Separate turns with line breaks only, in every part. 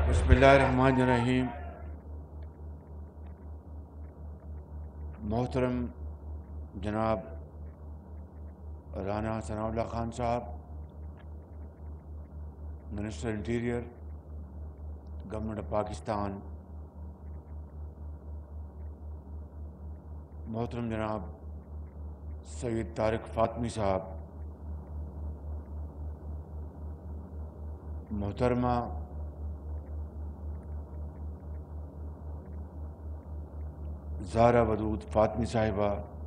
بسم اللہ الرحمن الرحیم۔ محترم جناب رانا ثناء اللہ خان صاحب، minister interior, government of Pakistan, محترم جناب سید طارق فاطمی صاحب، محترمہ زہرا ودود فاطمی صاحبہ،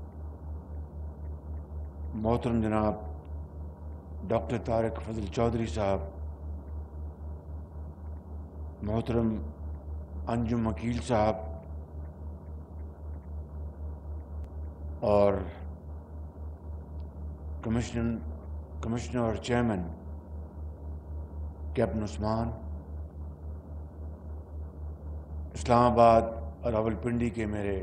محترم جناب ڈاکٹر طارق فضل چودھری صاحب، محترم انجم وکیل صاحب اور کمشنر اور چیئرمین کیپٹن عثمان، اسلام آباد اور راولپنڈی کے میرے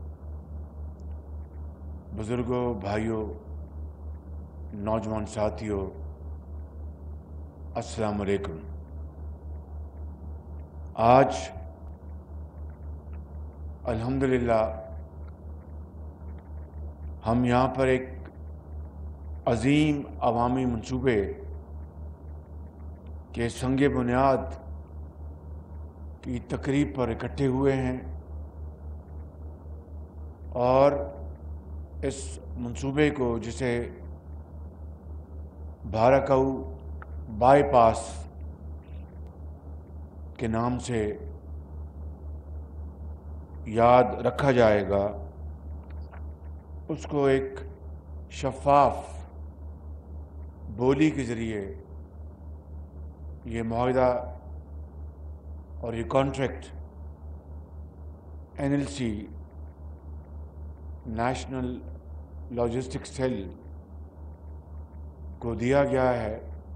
بزرگوں، بھائیوں، نوجوان ساتھیوں، السلام علیکم۔ آج الحمدللہ ہم یہاں پر ایک عظیم عوامی منصوبے کے سنگ بنیاد کی تقریب پر اکٹھے ہوئے ہیں، اور اس منصوبے کو جسے بھاراکو بائی پاس کے نام سے یاد رکھا جائے گا، اس کو ایک شفاف بولی کے ذریعے یہ معاہدہ اور یہ contract NLC national logistic cell کو دیا گیا ہے،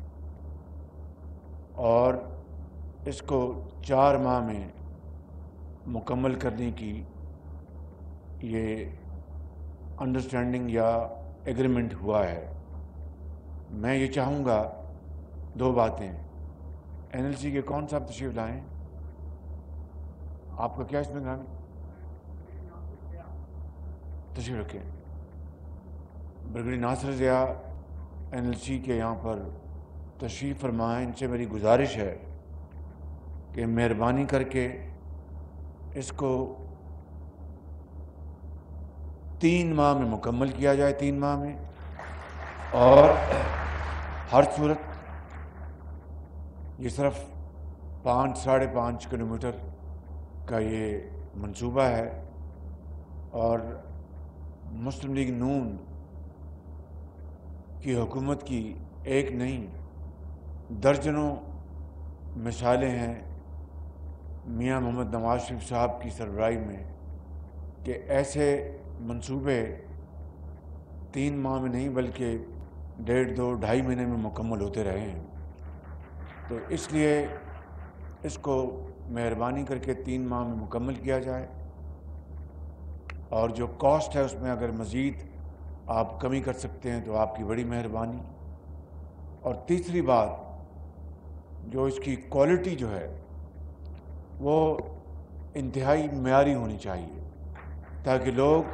اور اس کو 4 ماہ میں مکمل کرنے کی یہ انڈرسٹینڈنگ یا ایگریمنٹ ہوا ہے۔ میں یہ چاہوں گا 2 باتیں۔ NLC کے کون صاحب تشریف لائیں؟ آپ کا کیا اس میں نام؟ تشریف رکھیں۔ برگیڈیئر ناصر ضیاء NLC کے یہاں پر تشریف فرمائیں۔ ان سے میری گزارش ہے کہ مہربانی کر کے اس کو 3 ماہ میں مکمل کیا جائے، 3 ماہ میں، اور ہر صورت یہ صرف 5-5.5 کلومیٹر کا یہ منصوبہ ہے، اور مسلم لیگ نون کی حکومت کی ایک نہیں درجنوں مثالیں ہیں میاں محمد نواز شریف صاحب کی سربراہی میں کہ ایسے منصوبے 3 ماہ میں نہیں بلکہ 1.5-2-2.5 مہینے میں مکمل ہوتے رہے ہیں۔ تو اس لیے اس کو مہربانی کر کے 3 ماہ میں مکمل کیا جائے، اور جو کاسٹ ہے اس میں اگر مزید آپ کمی کر سکتے ہیں تو آپ کی بڑی مہربانی۔ اور تیسری بات، جو اس کی کوالٹی جو ہے وہ انتہائی معیاری ہونی چاہیے، تاکہ لوگ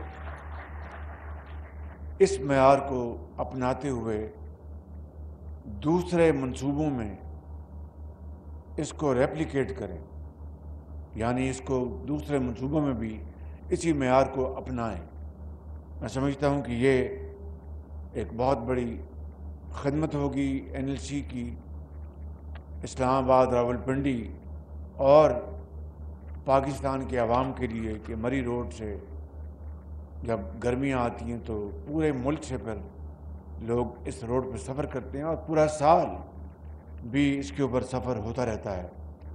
اس معیار کو اپناتے ہوئے دوسرے منصوبوں میں اس کو ریپلیکیٹ کریں، یعنی اس کو دوسرے منصوبوں میں بھی اسی معیار کو اپنائیں۔ میں سمجھتا ہوں کہ یہ ایک بہت بڑی خدمت ہوگی NLC کی اسلام آباد، راولپنڈی اور پاکستان کے عوام کے لیے، کہ مری روڈ سے جب گرمیاں آتی ہیں تو پورے ملک سے پھر لوگ اس روڈ پہ سفر کرتے ہیں، اور پورا سال بھی اس کے اوپر سفر ہوتا رہتا ہے۔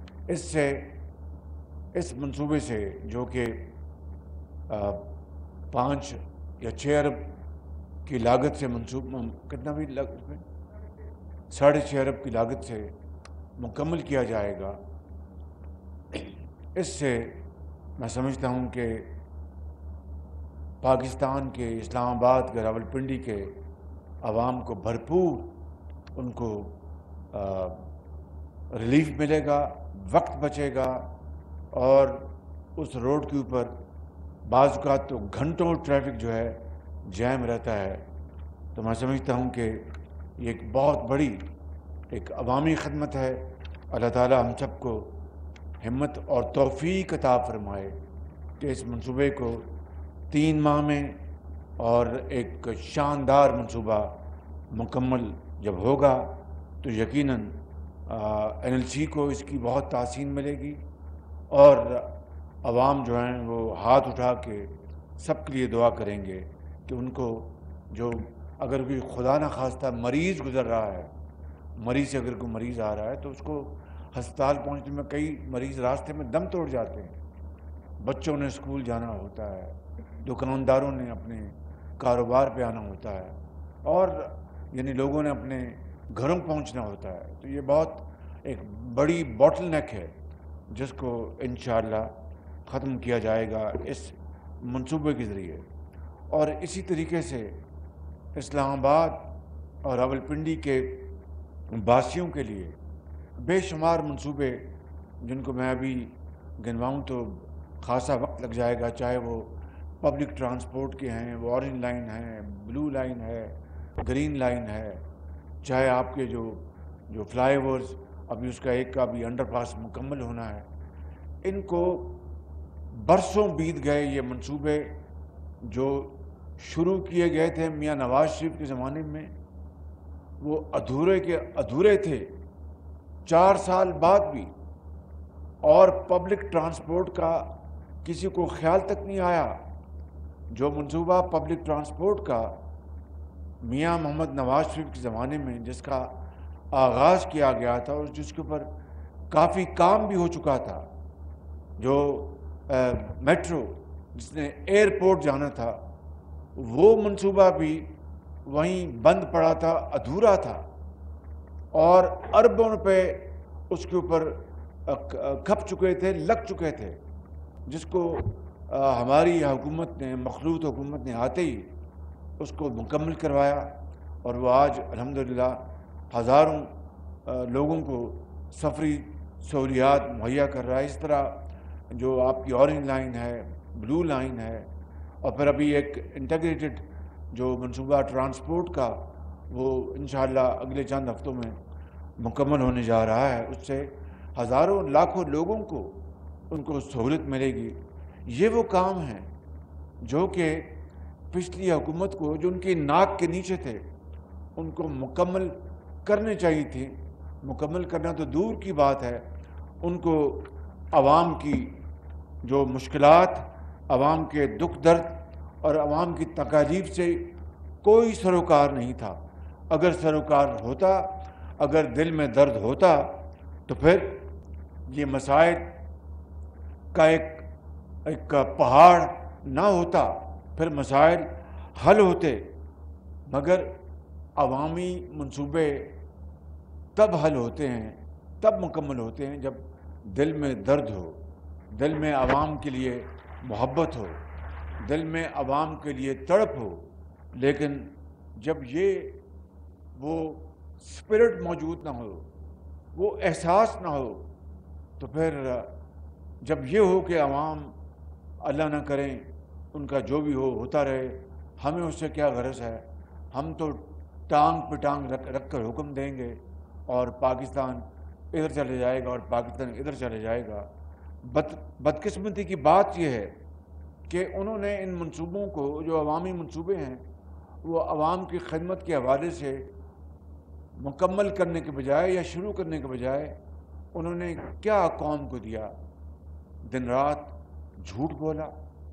اس منصوبے سے جو کہ 5 یا 6 ارب کی لاگت سے کتنا بھی 6.5 ارب کی لاگت سے مکمل کیا جائے گا، اس سے میں سمجھتا ہوں کہ پاکستان کے اسلام آباد کے راولپنڈی کے عوام کو بھرپور ان کو ریلیف ملے گا، وقت بچے گا، اور اس روڈ کے اوپر بعض اوقات تو گھنٹوں ٹریفک جو ہے جیم رہتا ہے۔ تو میں سمجھتا ہوں کہ یہ ایک بہت بڑی ایک عوامی خدمت ہے۔ اللہ تعالیٰ ہم سب کو ہمت اور توفیق عطا فرمائے کہ اس منصوبے کو 3 ماہ میں اور ایک شاندار منصوبہ مکمل جب ہوگا تو یقیناً NLC کو اس کی بہت تحسین ملے گی، اور عوام جو ہیں وہ ہاتھ اٹھا کے سب کے لیے دعا کریں گے کہ ان کو جو اگر کوئی خدا نہ خواستہ مریض گزر رہا ہے، مریض سے اگر کوئی مریض آ رہا ہے تو اس کو ہسپتال پہنچنے میں کئی مریض راستے میں دم توڑ جاتے ہیں، بچوں نے اسکول جانا ہوتا ہے، دکانداروں نے اپنے کاروبار پہ آنا ہوتا ہے، اور یعنی لوگوں نے اپنے گھروں پہنچنا ہوتا ہے۔ تو یہ بہت ایک بڑی باٹل نیک ہے جس کو انشاءاللہ ختم کیا جائے گا اس منصوبے کے ذریعے۔ اور اسی طریقے سے اسلام آباد اور راولپنڈی کے باسیوں کے لیے بے شمار منصوبے جن کو میں ابھی گنواؤں تو خاصا وقت لگ جائے گا، چاہے وہ پبلک ٹرانسپورٹ کے ہیں، وہ اورنج لائن ہے، بلو لائن ہے، گرین لائن ہے، چاہے آپ کے جو فلائی اوورز ابھی اس کا ایک کا بھی انڈر پاس مکمل ہونا ہے۔ ان کو برسوں بیت گئے، یہ منصوبے جو شروع کیے گئے تھے میاں نواز شریف کے زمانے میں وہ ادھورے کے ادھورے تھے 4 سال بعد بھی، اور پبلک ٹرانسپورٹ کا کسی کو خیال تک نہیں آیا۔ جو منصوبہ پبلک ٹرانسپورٹ کا میاں محمد نواز شریف کے زمانے میں جس کا آغاز کیا گیا تھا اور جس کے اوپر کافی کام بھی ہو چکا تھا، جو میٹرو جس نے ایئرپورٹ جانا تھا، وہ منصوبہ بھی وہیں بند پڑا تھا، ادھورا تھا، اور اربوں روپے اس کے اوپر کھپ چکے تھے، لگ چکے تھے، جس کو ہماری حکومت نے، مخلوط حکومت نے آتے ہی اس کو مکمل کروایا، اور وہ آج الحمدللہ ہزاروں لوگوں کو سفری سہولیات مہیا کر رہا ہے۔ اس طرح جو آپ کی اورنج لائن ہے، بلو لائن ہے، اور پھر ابھی ایک انٹیگریٹڈ جو منصوبہ ٹرانسپورٹ کا وہ انشاءاللہ اگلے چند ہفتوں میں مکمل ہونے جا رہا ہے، اس سے ہزاروں لاکھوں لوگوں کو ان کو سہولت ملے گی۔ یہ وہ کام ہیں جو کہ پچھلی حکومت کو، جو ان کی ناک کے نیچے تھے، ان کو مکمل کرنے چاہیے تھی۔ مکمل کرنا تو دور کی بات ہے، ان کو عوام کی جو مشکلات، عوام کے دکھ درد اور عوام کی تکالیف سے کوئی سروکار نہیں تھا۔ اگر سروکار ہوتا، اگر دل میں درد ہوتا تو پھر یہ مسائل کا ایک پہاڑ نہ ہوتا، پھر مسائل حل ہوتے۔ مگر عوامی منصوبے تب حل ہوتے ہیں، تب مکمل ہوتے ہیں جب دل میں درد ہو، دل میں عوام کے لیے محبت ہو، دل میں عوام کے لیے تڑپ ہو۔ لیکن جب وہ اسپرٹ موجود نہ ہو، وہ احساس نہ ہو، تو پھر جب یہ ہو کہ عوام اللہ نہ کریں ان کا جو بھی ہوتا رہے، ہمیں اس سے کیا غرض ہے، ہم تو ٹانگ پہ ٹانگ رکھ کر حکم دیں گے، اور پاکستان ادھر چلے جائے گا اور پاکستان ادھر چلے جائے گا۔ بدقسمتی کی بات یہ ہے کہ انہوں نے ان منصوبوں کو، جو عوامی منصوبے ہیں، وہ عوام کی خدمت کے حوالے سے مکمل کرنے کے بجائے یا شروع کرنے کے بجائے انہوں نے کیا قوم کو دیا؟ دن رات جھوٹ بولا،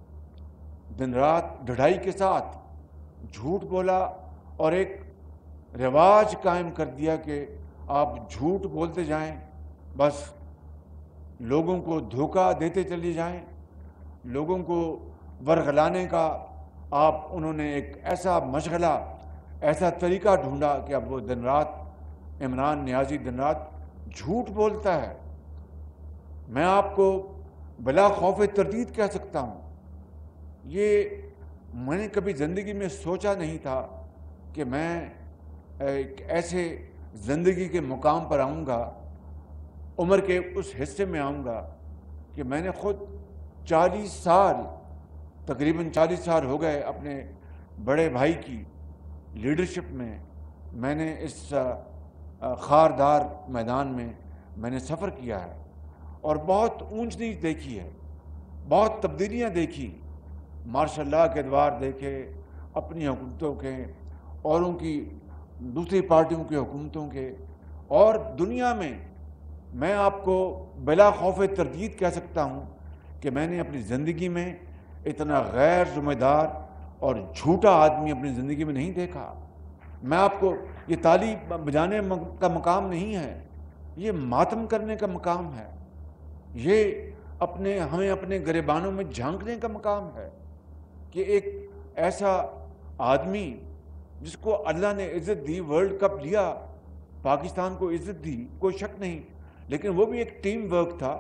دن رات ڈھڑائی کے ساتھ جھوٹ بولا، اور ایک رواج قائم کر دیا کہ آپ جھوٹ بولتے جائیں، بس لوگوں کو دھوکہ دیتے چلے جائیں، لوگوں کو ورغلانے کا انہوں نے ایک ایسا مشغلہ، ایسا طریقہ ڈھونڈا کہ اب وہ دن رات عمران نیازی دن رات جھوٹ بولتا ہے۔ میں آپ کو بلا خوف تردید کہہ سکتا ہوں، یہ میں نے کبھی زندگی میں سوچا نہیں تھا کہ میں ایک ایسے زندگی کے مقام پر آؤں گا عمر کے اس حصے میں آؤں گا کہ میں نے خود 40 سال، تقریباً 40 سال ہو گئے اپنے بڑے بھائی کی لیڈرشپ میں نے اس خاردار میدان میں نے سفر کیا ہے اور بہت اونچ نیچ دیکھی ہے، بہت تبدیلیاں دیکھی، ماشاء اللہ کے ادوار دیکھے، اپنی حکومتوں کے، اوروں کی، دوسری پارٹیوں کی حکومتوں کے، اور دنیا میں آپ کو بلا خوف تردید کہہ سکتا ہوں کہ میں نے اپنی زندگی میں اتنا غیر ذمہ دار اور جھوٹا آدمی اپنی زندگی میں نہیں دیکھا۔ میں آپ کو، یہ تالی بجانے کا مقام نہیں ہے، یہ ماتم کرنے کا مقام ہے، یہ ہمیں اپنے گریبانوں میں جھانکنے کا مقام ہے کہ ایک ایسا آدمی جس کو اللہ نے عزت دی، ورلڈ کپ لیا، پاکستان کو عزت دی، کوئی شک نہیں، لیکن وہ بھی ایک ٹیم ورک تھا۔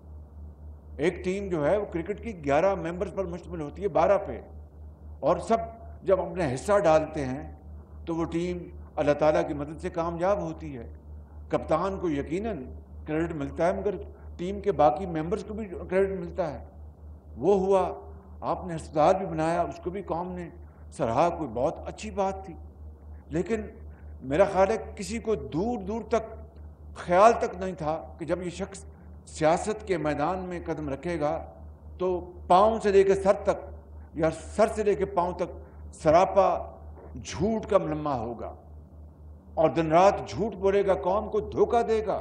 ایک ٹیم جو ہے وہ کرکٹ کی 11 ممبرز پر مشتمل ہوتی ہے، 12 پہ، اور سب جب اپنا حصہ ڈالتے ہیں تو وہ ٹیم اللہ تعالیٰ کی مدد سے کامیاب ہوتی ہے۔ کپتان کو یقیناً کریڈٹ ملتا ہے، مگر ٹیم کے باقی ممبرز کو بھی کریڈٹ ملتا ہے۔ وہ ہوا، آپ نے ہسپتال بھی بنایا، اس کو بھی قوم نے سراہا، کوئی بہت اچھی بات تھی، لیکن میرا خیال ہے کسی کو دور دور تک خیال تک نہیں تھا کہ جب یہ شخص سیاست کے میدان میں قدم رکھے گا تو پاؤں سے لے کے سر تک یا سر سے لے کے پاؤں تک سراپا جھوٹ کا ملمہ ہوگا اور دن رات جھوٹ بولے گا، قوم کو دھوکہ دے گا۔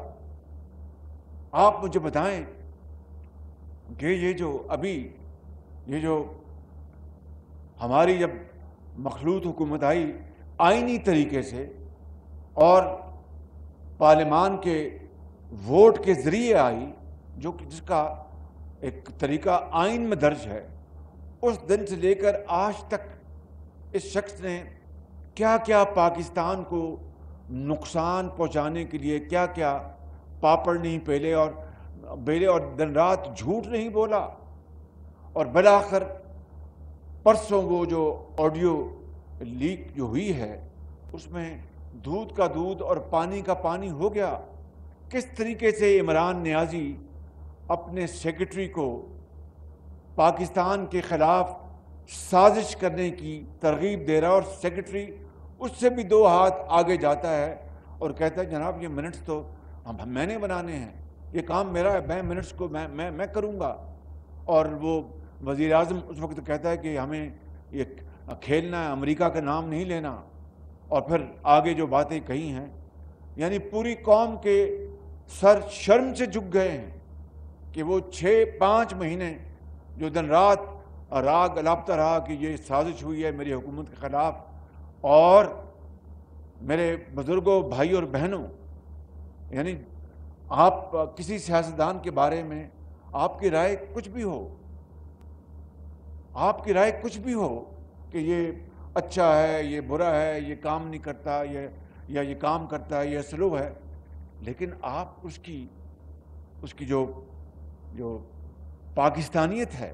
آپ مجھے بتائیں کہ یہ جو ہماری جب مخلوط حکومت آئی آئینی طریقے سے اور پارلیمان کے ووٹ کے ذریعے آئی، جس کا ایک طریقہ آئین میں درج ہے، اس دن سے لے کر آج تک اس شخص نے کیا کیا پاکستان کو نقصان پہنچانے کے لیے کیا کیا پاپڑ نہیں بیلے اور دن رات جھوٹ نہیں بولا، اور بالآخر پرسوں وہ جو آڈیو لیک جو ہوئی ہے اس میں دودھ کا دودھ اور پانی کا پانی ہو گیا۔ کس طریقے سے عمران نیازی اپنے سیکرٹری کو پاکستان کے خلاف سازش کرنے کی ترغیب دے رہا ہے، اور سیکرٹری اس سے بھی 2 ہاتھ آگے جاتا ہے اور کہتا ہے جناب یہ منٹس تو میں نے بنانے ہیں، یہ کام میرا ہے، میں منٹس کو میں کروں گا۔ اور وہ وزیر اعظم اس وقت کہتا ہے کہ ہمیں یہ کھیلنا ہے، امریکہ کا نام نہیں لینا، اور پھر آگے جو باتیں کہی ہیں، یعنی پوری قوم کے سر شرم سے جھک گئے ہیں کہ وہ 5 مہینے جو دن رات راگ الاپتا رہا کہ یہ سازش ہوئی ہے میری حکومت کے خلاف۔ اور میرے بزرگوں، بھائی اور بہنوں، یعنی آپ کسی سیاستدان کے بارے میں آپ کی رائے کچھ بھی ہو، آپ کی رائے کچھ بھی ہو کہ یہ اچھا ہے، یہ برا ہے، یہ کام نہیں کرتا، یا یہ کام کرتا ہے، یہ سلو ہے، لیکن آپ اس کی جو پاکستانیت ہے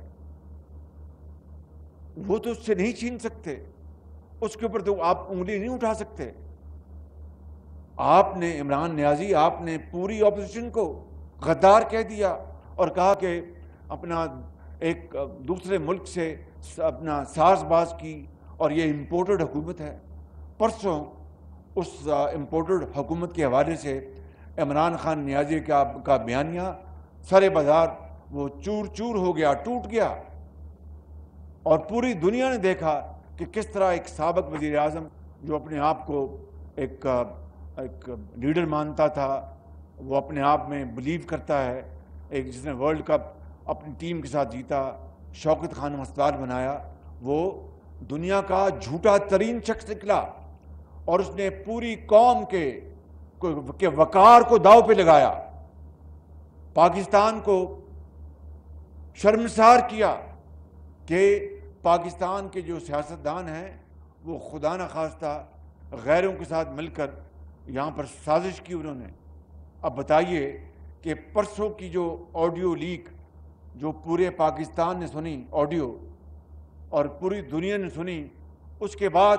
وہ تو اس سے نہیں چھین سکتے، اس کے اوپر تو آپ انگلی نہیں اٹھا سکتے۔ آپ نے عمران نیازی، آپ نے پوری اپوزیشن کو غدار کہہ دیا اور کہا کہ اپنا ایک دوسرے ملک سے اپنا ساز باز کی، اور یہ امپورٹڈ حکومت ہے۔ پرسوں اس امپورٹڈ حکومت کے حوالے سے عمران خان نیازی کا بیانیہ سارے بازار وہ چور چور ہو گیا، ٹوٹ گیا، اور پوری دنیا نے دیکھا کہ کس طرح ایک سابق وزیر اعظم جو اپنے آپ کو ایک لیڈر مانتا تھا، وہ اپنے آپ میں بلیو کرتا ہے، ایک جس نے ورلڈ کپ اپنی ٹیم کے ساتھ جیتا، شوکت خانم ہسپتال بنایا، وہ دنیا کا جھوٹا ترین شخص نکلا، اور اس نے پوری قوم کے وقار کو داؤ پہ لگایا، پاکستان کو شرمسار کیا کہ پاکستان کے جو سیاستدان ہیں وہ خدا نخواستہ غیروں کے ساتھ مل کر یہاں پر سازش کی انہوں نے۔ اب بتائیے کہ پرسوں کی جو آڈیو لیک جو پورے پاکستان نے سنی آڈیو اور پوری دنیا نے سنی، اس کے بعد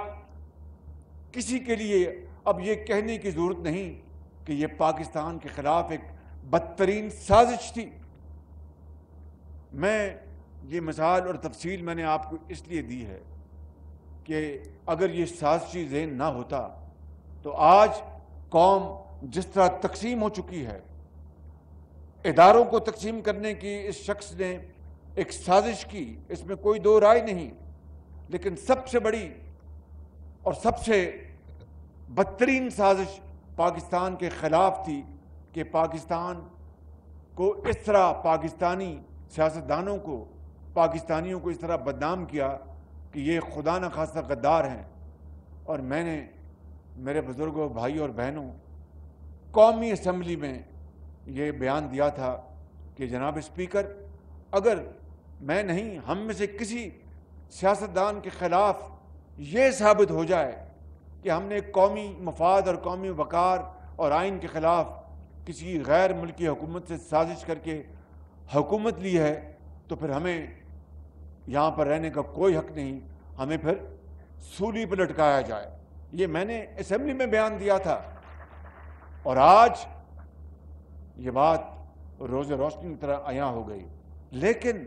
کسی کے لیے اب یہ کہنے کی ضرورت نہیں کہ یہ پاکستان کے خلاف ایک بدترین سازش تھی۔ میں یہ مثال اور تفصیل میں نے آپ کو اس لیے دی ہے کہ اگر یہ سازشی ذہن نہ ہوتا تو آج قوم جس طرح تقسیم ہو چکی ہے، اداروں کو تقسیم کرنے کی اس شخص نے ایک سازش کی، اس میں کوئی دو رائے نہیں، لیکن سب سے بڑی اور سب سے بدترین سازش پاکستان کے خلاف تھی کہ پاکستان کو اس طرح، پاکستانی سیاستدانوں کو، پاکستانیوں کو اس طرح بدنام کیا کہ یہ خدا نخواستہ غدار ہیں۔ اور میں نے میرے بزرگوں، بھائی اور بہنوں، قومی اسمبلی میں یہ بیان دیا تھا کہ جناب اسپیکر، اگر میں نہیں، ہم میں سے کسی سیاستدان کے خلاف یہ ثابت ہو جائے کہ ہم نے قومی مفاد اور قومی وقار اور آئین کے خلاف کسی غیر ملکی حکومت سے سازش کر کے حکومت لی ہے، تو پھر ہمیں یہاں پر رہنے کا کوئی حق نہیں، ہمیں پھر سولی پہ لٹکایا جائے۔ یہ میں نے اسمبلی میں بیان دیا تھا، اور آج یہ بات روز روشنی کی طرح عیاں ہو گئی۔ لیکن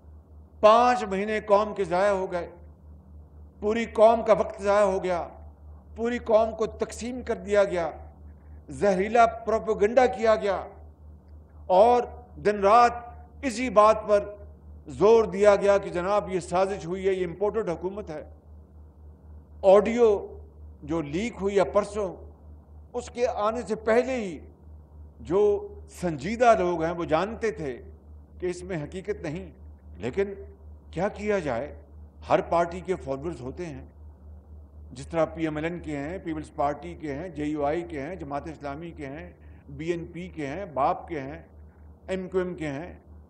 5 مہینے قوم کے ضائع ہو گئے، پوری قوم کا وقت ضائع ہو گیا، پوری قوم کو تقسیم کر دیا گیا، زہریلا پروپیگنڈا کیا گیا، اور دن رات اسی بات پر زور دیا گیا کہ جناب یہ سازش ہوئی ہے، یہ امپورٹڈ حکومت ہے۔ آڈیو جو لیک ہوئی ہے پرسوں، اس کے آنے سے پہلے ہی جو سنجیدہ لوگ ہیں وہ جانتے تھے کہ اس میں حقیقت نہیں، لیکن کیا کیا جائے، ہر پارٹی کے فالوورز ہوتے ہیں، جس طرح پی ایم ایل این کے ہیں، پیپلز پارٹی کے ہیں، جے یو آئی کے ہیں، جماعت اسلامی کے ہیں، بی این پی کے ہیں، باپ کے ہیں، ایم کیو ایم کے ہیں،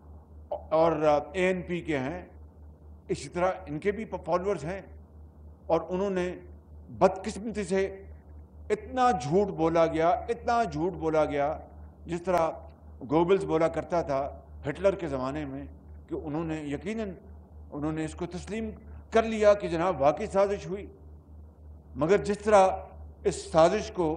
اور اے این پی کے ہیں، اسی طرح ان کے بھی فالوورز ہیں۔ اور انہوں نے بدقسمتی سے اتنا جھوٹ بولا گیا، اتنا جھوٹ بولا گیا، جس طرح گوبلز بولا کرتا تھا ہٹلر کے زمانے میں، کہ انہوں نے یقیناً انہوں نے اس کو تسلیم کر لیا کہ جناب واقعی سازش ہوئی۔ مگر جس طرح اس سازش کو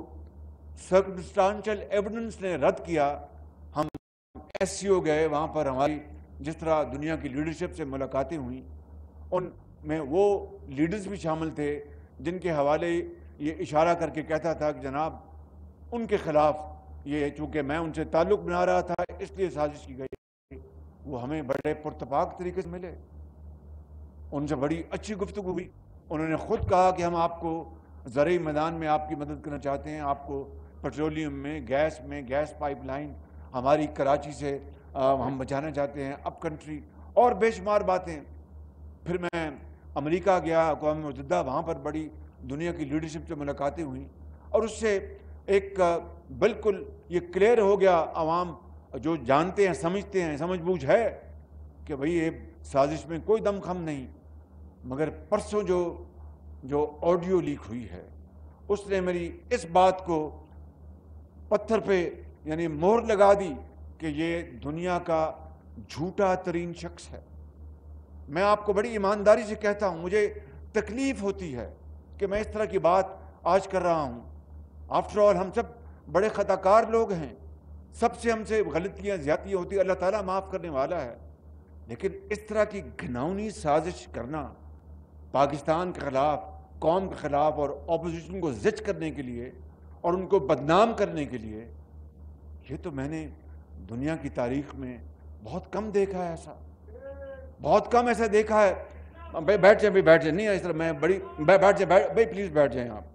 سرکمسٹانشل ایویڈنس نے رد کیا، ہم ایس سی او گئے، وہاں پر ہماری جس طرح دنیا کی لیڈرشپ سے ملاقاتیں ہوئیں، ان میں وہ لیڈرز بھی شامل تھے جن کے حوالے یہ اشارہ کر کے کہتا تھا کہ جناب ان کے خلاف یہ، چونکہ میں ان سے تعلق بنا رہا تھا اس لیے سازش کی گئی۔ وہ ہمیں بڑے پرتپاک طریقے سے ملے، ان سے بڑی اچھی گفتگو ہوئی، انہوں نے خود کہا کہ ہم آپ کو زرعی میدان میں آپ کی مدد کرنا چاہتے ہیں، آپ کو پیٹرولیم میں، گیس پائپ لائن ہماری کراچی سے ہم بچانا چاہتے ہیں، اپ کنٹری، اور بے شمار باتیں۔ پھر میں امریکہ گیا، اقوام متحدہ، وہاں پر بڑی دنیا کی لیڈرشپ سے ملاقاتیں ہوئیں، اور اس سے ایک بالکل یہ کلیئر ہو گیا، عوام جو جانتے ہیں، سمجھتے ہیں، سمجھ بوجھ ہے کہ بھئی یہ سازش میں کوئی دم خم نہیں۔ مگر پرسوں جو آڈیو لیک ہوئی ہے، اس نے میری اس بات کو پتھر پہ یعنی مہر لگا دی کہ یہ دنیا کا جھوٹا ترین شخص ہے۔ میں آپ کو بڑی ایمانداری سے کہتا ہوں، مجھے تکلیف ہوتی ہے کہ میں اس طرح کی بات آج کر رہا ہوں۔ آفٹر آل ہم سب بڑے خطا کار لوگ ہیں، سب سے ہم سے غلطیاں، زیادتیاں ہوتی ہیں، اللہ تعالیٰ معاف کرنے والا ہے، لیکن اس طرح کی گھناؤنی سازش کرنا پاکستان کے خلاف، قوم کے خلاف، اور اپوزیشن کو زج کرنے کے لیے اور ان کو بدنام کرنے کے لیے، یہ تو میں نے دنیا کی تاریخ میں بہت کم دیکھا ہے، ایسا بہت کم ایسا دیکھا ہے۔ بیٹھ جائیں، نہیں اس طرح میں بڑی بیٹھ جائیں بھائی، پلیز بیٹھ جائیں آپ۔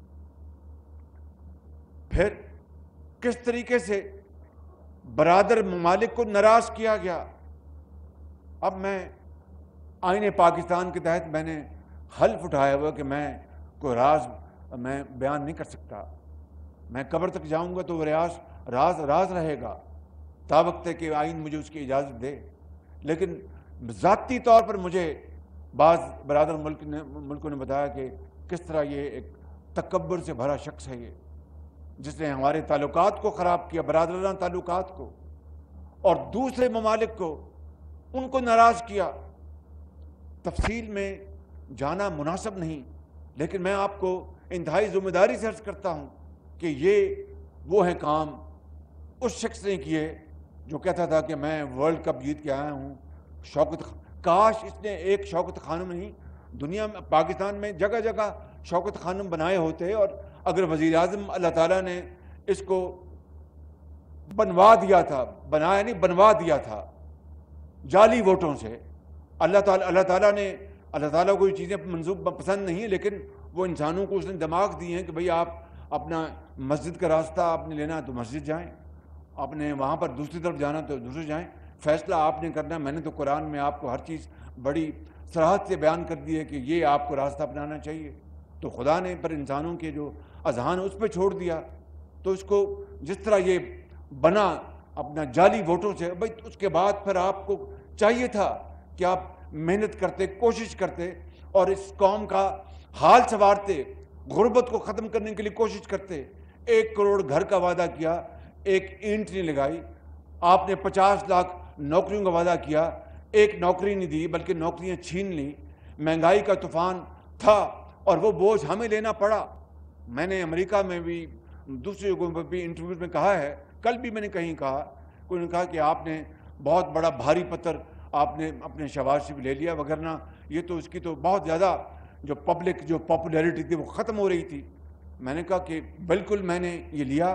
پھر کس طریقے سے برادر ممالک کو ناراض کیا گیا۔ اب میں آئین پاکستان کے تحت میں نے حلف اٹھایا ہوا کہ میں کوئی راز میں بیان نہیں کر سکتا، میں قبر تک جاؤں گا تو وہ راز رہے گا تا وقت ہے کہ آئین مجھے اس کی اجازت دے۔ لیکن ذاتی طور پر مجھے بعض برادر ملکوں نے بتایا کہ کس طرح یہ ایک تکبر سے بھرا شخص ہے، یہ جس نے ہمارے تعلقات کو خراب کیا، برادرانہ تعلقات کو، اور دوسرے ممالک کو ان کو ناراض کیا۔ تفصیل میں جانا مناسب نہیں، لیکن میں آپ کو انتہائی ذمہ داری سے عرض کرتا ہوں کہ یہ وہ ہیں کام اس شخص نے کیے جو کہتا تھا کہ میں ورلڈ کپ جیت کے آیا ہوں. کاش اس نے ایک شوکت خانم نہیں، دنیا میں پاکستان میں جگہ جگہ شوکت خانم بنائے ہوتے، اور اگر وزیر اعظم اللہ تعالیٰ نے اس کو بنوا دیا تھا، بنایا نہیں بنوا دیا تھا جعلی ووٹوں سے. اللہ تعالیٰ کو یہ چیزیں منسوب پسند نہیں ہیں، لیکن وہ انسانوں کو اس نے دماغ دیے ہیں کہ بھئی آپ اپنا مسجد کا راستہ آپ نے لینا تو مسجد جائیں، آپ نے وہاں پر دوسری طرف جانا تو دوسرے جائیں، فیصلہ آپ نے کرنا ہے. میں نے تو قرآن میں آپ کو ہر چیز بڑی صراحت سے بیان کر دی ہے کہ یہ آپ کو راستہ اپنانا چاہیے. تو خدا نے پر انسانوں کے جو اذہان اس پہ چھوڑ دیا. تو اس کو جس طرح یہ بنا اپنا جعلی ووٹوں سے، بھائی اس کے بعد پھر آپ کو چاہیے تھا کہ آپ محنت کرتے، کوشش کرتے، اور اس قوم کا حال سنوارتے، غربت کو ختم کرنے کے لیے کوشش کرتے. 1 کروڑ گھر کا وعدہ کیا، ایک اینٹ نہیں لگائی. آپ نے 50 لاکھ نوکریوں کا وعدہ کیا، ایک نوکری نہیں دی بلکہ نوکریاں چھین لیں. مہنگائی کا طوفان تھا اور وہ بوجھ ہمیں لینا پڑا. میں نے امریکہ میں بھی دوسری جگہوں پر بھی انٹرویوز میں کہا ہے، کل بھی میں نے کہیں کہا، کوئی نے کہا کہ آپ نے بہت بڑا بھاری پتھر آپ نے اپنے شہباز سے بھی لے لیا، وگرنہ یہ تو اس کی تو بہت زیادہ جو پاپولیرٹی تھی وہ ختم ہو رہی تھی. میں نے کہا کہ بالکل میں نے یہ لیا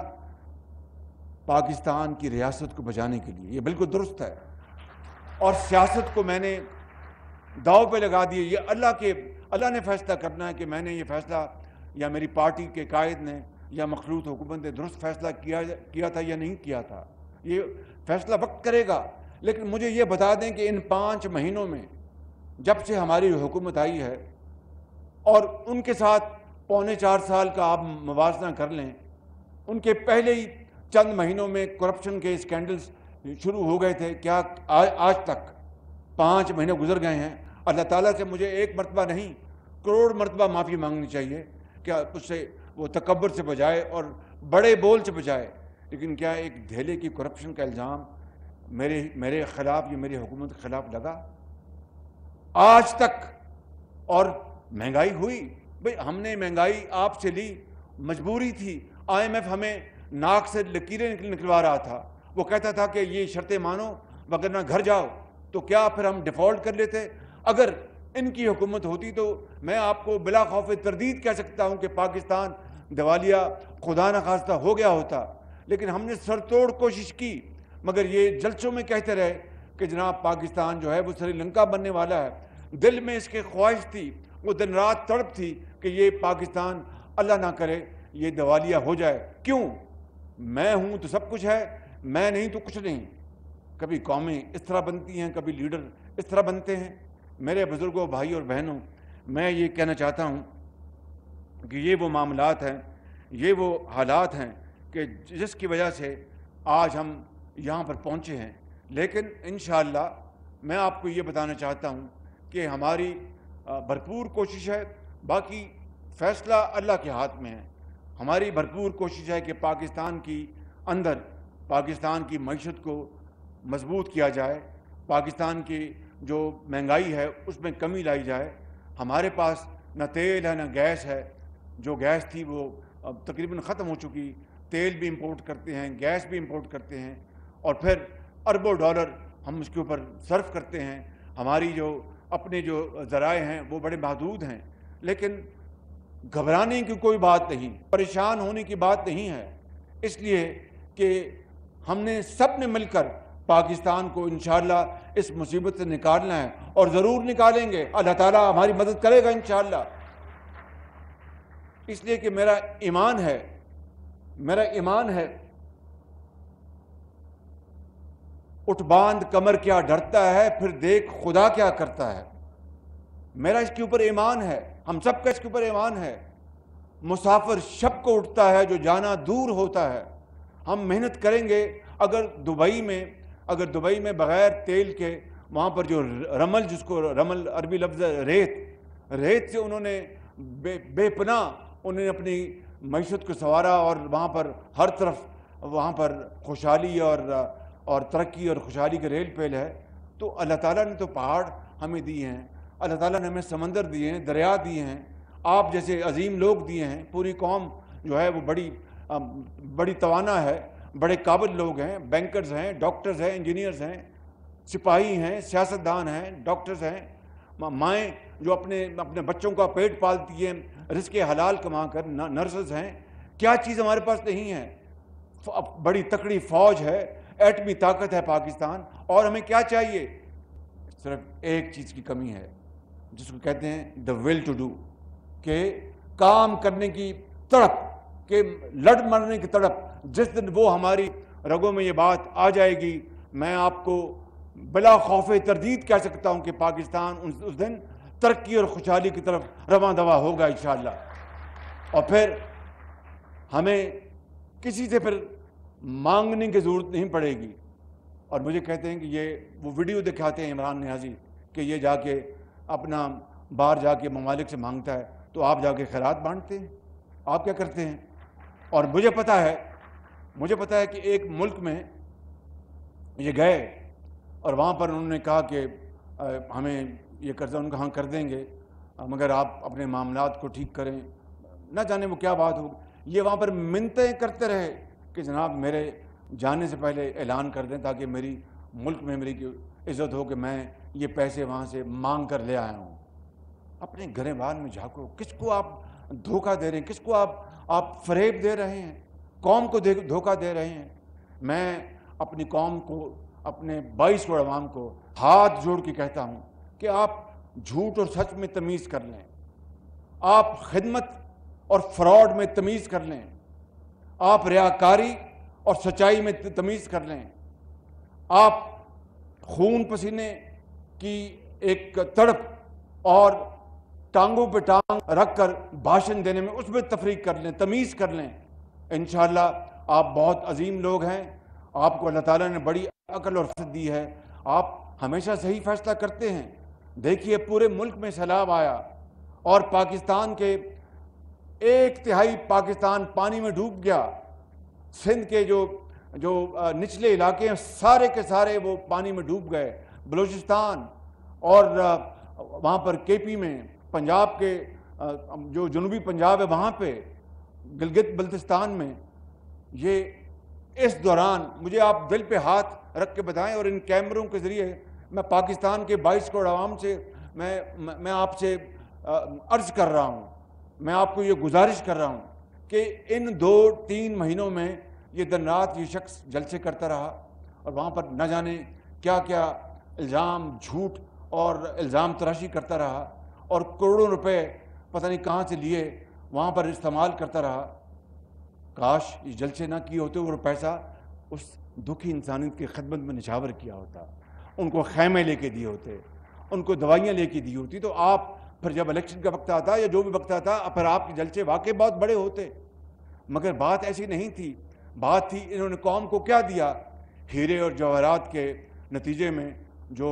پاکستان کی ریاست کو بچانے کے لیے، یہ بالکل درست ہے، اور سیاست کو میں نے داؤ پہ لگا دیے. یہ اللہ نے فیصلہ کرنا ہے کہ میں نے یہ فیصلہ یا میری پارٹی کے قائد نے یا مخلوط حکومت نے درست فیصلہ کیا تھا یا نہیں کیا تھا. یہ فیصلہ وقت کرے گا. لیکن مجھے یہ بتا دیں کہ ان 5 مہینوں میں جب سے ہماری حکومت آئی ہے، اور ان کے ساتھ 3.25 سال کا آپ موازنہ کر لیں، ان کے پہلے ہی چند مہینوں میں کرپشن کے اسکینڈلز شروع ہو گئے تھے. کیا آج تک 5 مہینے گزر گئے ہیں، اللہ تعالیٰ سے مجھے 1 مرتبہ نہیں کروڑ مرتبہ معافی مانگنی چاہیے. کیا اس سے وہ تکبر سے بجائے اور بڑے بول سے بجائے، لیکن کیا ایک دھیلے کی کرپشن کا الزام میرے خلاف یا میری حکومت کے خلاف لگا آج تک؟ اور مہنگائی ہوئی، بھئی ہم نے مہنگائی آپ سے لی، مجبوری تھی. IMF ہمیں ناک سے لکیریں نکلوا رہا تھا. وہ کہتا تھا کہ یہ شرطیں مانو وگرنہ گھر جاؤ. تو کیا پھر ہم ڈیفالٹ کر لیتے؟ اگر ان کی حکومت ہوتی تو میں آپ کو بلا خوف تردید کہہ سکتا ہوں کہ پاکستان دیوالیہ خدا نخواستہ ہو گیا ہوتا. لیکن ہم نے سر توڑ کوشش کی، مگر یہ جلسوں میں کہتے رہے کہ جناب پاکستان جو ہے وہ سری لنکا بننے والا ہے. دل میں اس کے خواہش تھی، وہ دن رات تڑپ تھی کہ یہ پاکستان اللہ نہ کرے یہ دیوالیہ ہو جائے. کیوں؟ میں ہوں تو سب کچھ ہے، میں نہیں تو کچھ نہیں. کبھی قومیں اس طرح بنتی ہیں، کبھی لیڈر اس طرح بنتے ہیں. میرے بزرگوں، بھائی اور بہنوں، میں یہ کہنا چاہتا ہوں کہ یہ وہ معاملات ہیں، یہ وہ حالات ہیں کہ جس کی وجہ سے آج ہم یہاں پر پہنچے ہیں. لیکن انشاءاللہ میں آپ کو یہ بتانا چاہتا ہوں کہ ہماری بھرپور کوشش ہے. باقی فیصلہ اللہ کے ہاتھ میں ہے. ہماری بھرپور کوشش ہے کہ پاکستان کی اندر پاکستان کی معیشت کو مضبوط کیا جائے، پاکستان کی جو مہنگائی ہے اس میں کمی لائی جائے. ہمارے پاس نہ تیل ہے نہ گیس ہے. جو گیس تھی وہ اب تقریباً ختم ہو چکی. تیل بھی امپورٹ کرتے ہیں، گیس بھی امپورٹ کرتے ہیں، اور پھر اربوں ڈالر ہم اس کے اوپر صرف کرتے ہیں. ہماری جو اپنے جو ذرائع ہیں وہ بڑے محدود ہیں. لیکن گھبرانے کی کوئی بات نہیں، پریشان ہونے کی بات نہیں ہے، اس لیے کہ ہم نے سب نے مل کر پاکستان کو انشاءاللہ اس مصیبت سے نکالنا ہے، اور ضرور نکالیں گے. اللہ تعالیٰ ہماری مدد کرے گا انشاءاللہ. اس لیے کہ میرا ایمان ہے اٹھ باندھ کمر کیا ڈرتا ہے، پھر دیکھ خدا کیا کرتا ہے. میرا اس کے اوپر ایمان ہے، ہم سب کا اس کے اوپر ایمان ہے. مسافر شب کو اٹھتا ہے جو جانا دور ہوتا ہے. ہم محنت کریں گے. اگر دبئی میں بغیر تیل کے وہاں پر جو رمل، جس کو رمل عربی لفظ ہے ریت سے انہوں نے بے پناہ انہوں نے اپنی معیشت کو سنوارا، اور وہاں پر ہر طرف وہاں پر خوشحالی اور ترقی اور خوشحالی کے ریل پیل ہے. تو اللہ تعالیٰ نے تو پہاڑ ہمیں دیے ہیں، اللہ تعالیٰ نے ہمیں سمندر دیے ہیں، دریا دیے ہیں، آپ جیسے عظیم لوگ دیے ہیں. پوری قوم جو ہے وہ بڑی توانا ہے، بڑے قابل لوگ ہیں، بینکرز ہیں، ڈاکٹرز ہیں، انجینئرز ہیں، سپاہی ہیں، سیاستدان ہیں، ڈاکٹرز ہیں، مائیں جو اپنے بچوں کا پیٹ پالتی ہیں رزق حلال کما کر، نرسز ہیں. کیا چیز ہمارے پاس نہیں ہے؟ بڑی تکڑی فوج ہے، ایٹمی طاقت ہے پاکستان. اور ہمیں کیا چاہیے؟ صرف ایک چیز کی کمی ہے جس کو کہتے ہیں دا ول ٹو ڈو، کہ کام کرنے کی تڑپ، کہ لڑ مرنے کی تڑپ. جس دن وہ ہماری رگوں میں یہ بات آ جائے گی، میں آپ کو بلا خوف تردید کہہ سکتا ہوں کہ پاکستان اس دن ترقی اور خوشحالی کی طرف رواں دواں ہوگا انشاءاللہ. اور پھر ہمیں کسی سے پھر مانگنے کی ضرورت نہیں پڑے گی. اور مجھے کہتے ہیں کہ وہ ویڈیو دکھاتے ہیں عمران نیازی کہ یہ جا کے اپنا باہر جا کے ممالک سے مانگتا ہے، تو آپ جا کے خیرات بانٹتے ہیں؟ آپ کیا کرتے ہیں؟ اور مجھے پتہ ہے کہ ایک ملک میں یہ گئے اور وہاں پر انہوں نے کہا کہ ہمیں یہ قرضہ، ان کا ہاں کر دیں گے مگر آپ اپنے معاملات کو ٹھیک کریں. نہ جانے وہ کیا بات ہوگی. یہ وہاں پر منتیں کرتے رہے کہ جناب میرے جانے سے پہلے اعلان کر دیں تاکہ میری ملک میں میری عزت ہو کہ میں یہ پیسے وہاں سے مانگ کر لے آیا ہوں. اپنے گریبان میں جھانکو، کس کو آپ دھوکہ دے رہے ہیں؟ کس کو آپ فریب دے رہے ہیں؟ قوم کو دھوکہ دے رہے ہیں. میں اپنی قوم کو، اپنے 22 کروڑ عوام کو ہاتھ جوڑ کے کہتا ہوں کہ آپ جھوٹ اور سچ میں تمیز کر لیں، آپ خدمت اور فراڈ میں تمیز کر لیں، آپ ریاکاری اور سچائی میں تمیز کر لیں، آپ خون پسینے کی ایک تڑپ اور ٹانگوں پہ ٹانگ رکھ کر بھاشن دینے میں اس میں تفریق کر لیں، تمیز کر لیں. انشاءاللہ آپ بہت عظیم لوگ ہیں، آپ کو اللہ تعالیٰ نے بڑی عقل اور فطرت دی ہے، آپ ہمیشہ صحیح فیصلہ کرتے ہیں. دیکھیے پورے ملک میں سیلاب آیا اور پاکستان کے 1/3 پاکستان پانی میں ڈوب گیا. سندھ کے جو نچلے علاقے ہیں سارے کے سارے وہ پانی میں ڈوب گئے. بلوچستان اور وہاں پر کے پی میں، پنجاب کے جو جنوبی پنجاب ہے وہاں پہ، گلگت بلتستان میں. یہ اس دوران مجھے آپ دل پہ ہاتھ رکھ کے بتائیں، اور ان کیمروں کے ذریعے میں پاکستان کے 22 کروڑ عوام سے میں آپ سے عرض کر رہا ہوں، میں آپ کو یہ گزارش کر رہا ہوں کہ ان 2-3 مہینوں میں یہ دن رات یہ شخص جلسے کرتا رہا اور وہاں پر نہ جانے کیا کیا الزام، جھوٹ اور الزام تراشی کرتا رہا اور کروڑوں روپے پتہ نہیں کہاں سے لیے وہاں پر استعمال کرتا رہا. کاش یہ جلسے نہ کیے ہوتے اور پیسہ اس دکھی انسانیت کی خدمت میں نچھاور کیا ہوتا، ان کو خیمے لے کے دیے ہوتے، ان کو دوائیاں لے کے دی ہوتی، تو آپ پھر جب الیکشن کا وقت آتا یا جو بھی وقت آتا پھر آپ کے جلسے واقعی بہت بڑے ہوتے. مگر بات ایسی نہیں تھی. بات تھی انہوں نے قوم کو کیا دیا؟ ہیرے اور جواہرات کے نتیجے میں جو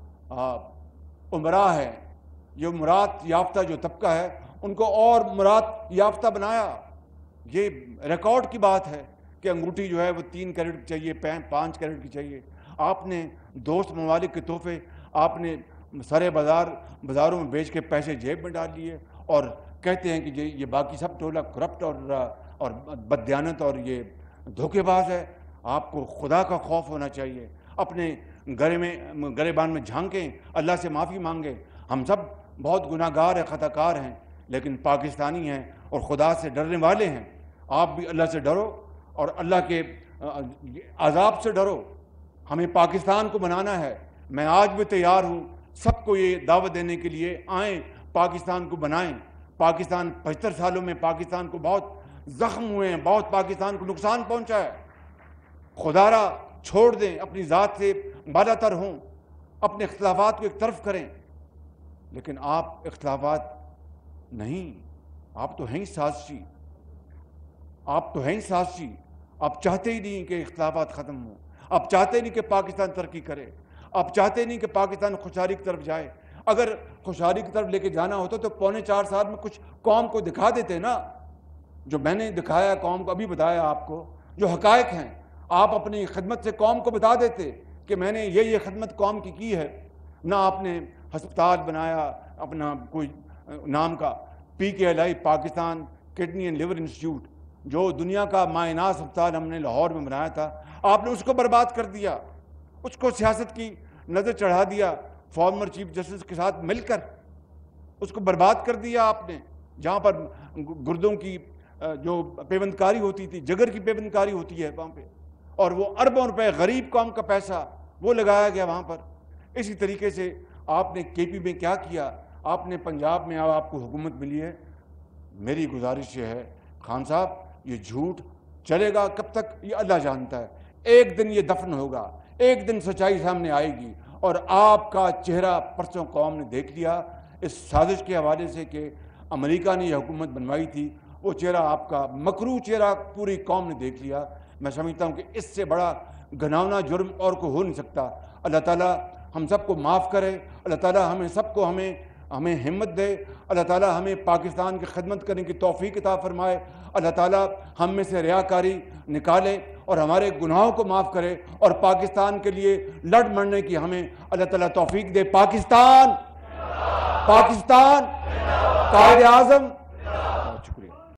عمرا ہے، یہ مراد یافتہ جو طبقہ ہے، ان کو اور مراد یافتہ بنایا. یہ ریکارڈ کی بات ہے کہ انگوٹھی جو ہے وہ 3 کیرٹ کی چاہیے، 5 کیرٹ کی چاہیے. آپ نے دوست ممالک کے تحفے آپ نے سارے بازاروں میں بیچ کے پیسے جیب میں ڈال لیے اور کہتے ہیں کہ یہ باقی سب ٹولہ کرپٹ اور بددیانت اور یہ دھوکے باز ہے. آپ کو خدا کا خوف ہونا چاہیے. اپنے گریبان میں جھانکیں، اللہ سے معافی مانگیں. ہم سب بہت گناہ گار ہیں، خطا کار ہیں، لیکن پاکستانی ہیں اور خدا سے ڈرنے والے ہیں. آپ بھی اللہ سے ڈرو اور اللہ کے عذاب سے ڈرو. ہمیں پاکستان کو بنانا ہے. میں آج بھی تیار ہوں سب کو یہ دعوت دینے کے لیے، آئیں پاکستان کو بنائیں. پاکستان 75 سالوں میں پاکستان کو بہت زخم ہوئے ہیں، بہت پاکستان کو نقصان پہنچا ہے. خدا را چھوڑ دیں، اپنی ذات سے بالا تر ہوں، اپنے اختلافات کو ایک طرف کریں. لیکن آپ اختلافات نہیں، آپ تو ہیں سازشی، آپ چاہتے ہی نہیں کہ اختلافات ختم ہوں. آپ چاہتے نہیں کہ پاکستان ترقی کرے. آپ چاہتے نہیں کہ پاکستان خوشحالی کی طرف جائے. اگر خوشحالی کی طرف لے کے جانا ہوتا تو 4.25 سال میں کچھ قوم کو دکھا دیتے نا. جو میں نے دکھایا قوم کو، ابھی بتایا آپ کو جو حقائق ہیں، آپ اپنی خدمت سے قوم کو بتا دیتے کہ میں نے یہ خدمت قوم کی ہے. نہ آپ نے ہسپتال بنایا اپنا کوئی نام کا، PKLI Pakistan kidney and liver institute. جو دنیا کا مائناس اسپتال ہم نے لاہور میں بنایا تھا، آپ نے اس کو برباد کر دیا، اس کو سیاست کی نظر چڑھا دیا، فارمر چیف جسٹس کے ساتھ مل کر اس کو برباد کر دیا آپ نے، جہاں پر گردوں کی جو پیوند کاری ہوتی تھی، جگر کی پیوند کاری ہوتی ہے وہاں پہ، اور وہ اربوں روپے غریب قوم کا پیسہ وہ لگایا گیا وہاں پر۔ اسی طریقے سے آپ نے کے پی میں کیا کیا، آپ نے پنجاب میں آپ کو حکومت ملی ہے۔ میری گزارش یہ ہے خان صاحب، یہ جھوٹ چلے گا کب تک یہ اللہ جانتا ہے، ایک دن یہ دفن ہوگا، ایک دن سچائی سامنے آئے گی، اور آپ کا چہرہ پرسوں قوم نے دیکھ لیا اس سازش کے حوالے سے کہ امریکہ نے یہ حکومت بنوائی تھی، وہ چہرہ آپ کا مکروہ چہرہ پوری قوم نے دیکھ لیا۔ میں سمجھتا ہوں کہ اس سے بڑا گھناؤنا جرم اور کو ہو نہیں سکتا۔ اللہ تعالیٰ ہم سب کو معاف کرے، اللہ تعالیٰ ہمیں سب کو ہمیں ہمت دے، اللہ تعالیٰ ہمیں پاکستان کی خدمت کرنے کی توفیق عطا فرمائے، اللہ تعالیٰ ہم میں سے ریاکاری نکالے اور ہمارے گناہوں کو معاف کرے، اور پاکستان کے لیے لڑ مرنے کی ہمیں اللہ تعالیٰ توفیق دے۔ پاکستان قائد اعظم، بہت شکریہ۔